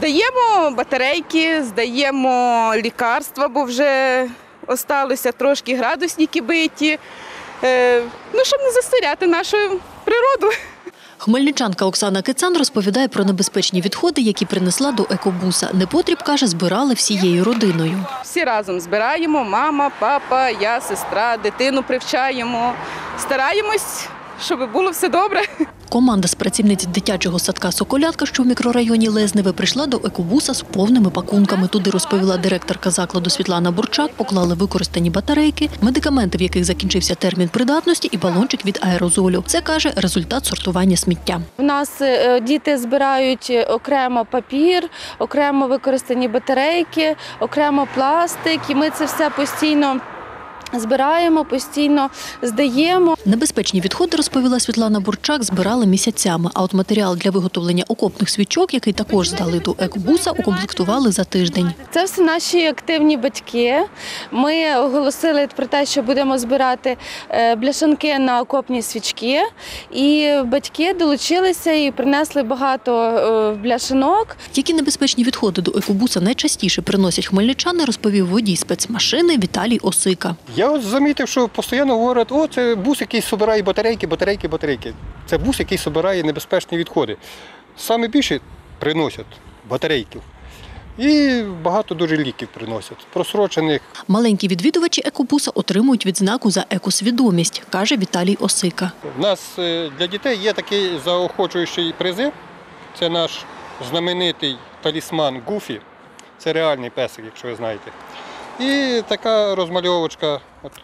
Здаємо батарейки, здаємо лікарства, бо вже залишилося трошки градусники биті, щоб не засоряти нашу природу. Хмельничанка Оксана Кицан розповідає про небезпечні відходи, які принесла до екобуса. Непотріб, каже, збирали всією родиною. Всі разом збираємо, мама, папа, я, сестра, дитину привчаємо. Стараємось, щоб було все добре. Команда з працівниць дитячого садка «Соколятка», що в мікрорайоні Лезневе, прийшла до екобуса з повними пакунками. Туди, розповіла директорка закладу Світлана Бурчак, поклали використані батарейки, медикаменти, в яких закінчився термін придатності, і балончик від аерозолю. Це, каже, результат сортування сміття. У нас діти збирають окремо папір, окремо використані батарейки, окремо пластик, і ми це все постійно збираємо, постійно здаємо. Небезпечні відходи, розповіла Світлана Бурчак, збирали місяцями. А от матеріал для виготовлення окопних свічок, який також здали до екобуса, укомплектували за тиждень. Це все наші активні батьки. Ми оголосили про те, що будемо збирати бляшанки на окопні свічки. І батьки долучилися і принесли багато бляшанок. Які небезпечні відходи до екобуса найчастіше приносять хмельничани, розповів водій спецмашини Віталій Осика. Я ось замітив, що постійно говорять, це бус, який збирає батарейки. Це бус, який збирає небезпечні відходи. Саме більше приносять батарейків. І багато дуже ліків приносять, просрочених. Маленькі відвідувачі екобуса отримують відзнаку за екосвідомість, каже Віталій Осика. У нас для дітей є такий заохочуючий призив. Це наш знаменитий талісман Гуфі. Це реальний песик, якщо ви знаєте. І така розмальовочка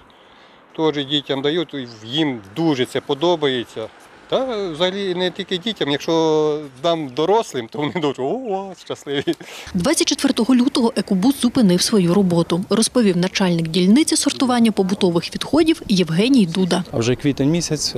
теж дітям дають, їм дуже це подобається. Та взагалі не тільки дітям, якщо дам дорослим, то вони дуже щасливі. 24 лютого екобус зупинив свою роботу, розповів начальник дільниці сортування побутових відходів Євгеній Дуда. А вже квітень місяць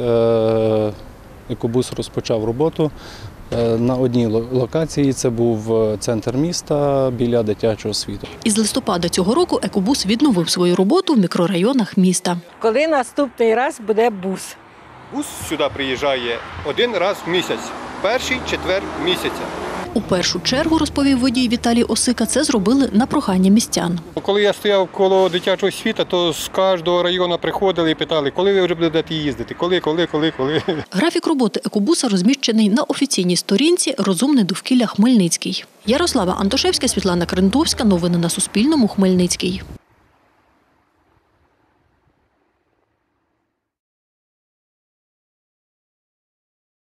екобус розпочав роботу на одній локації. Це був центр міста біля дитячого світу. Із листопада цього року екобус відновив свою роботу в мікрорайонах міста. Коли наступний раз буде бус? Бус сюди приїжджає один раз в місяць, перший четвер місяця. У першу чергу, розповів водій Віталій Осика, це зробили на прохання містян. Коли я стояв коло дитячого світу, то з кожного району приходили і питали, коли ви вже будете їздити, коли. Графік роботи екобуса розміщений на офіційній сторінці «Розумне довкілля Хмельницький». Ярослава Антошевська, Світлана Крентовська. Новини на Суспільному. Хмельницький.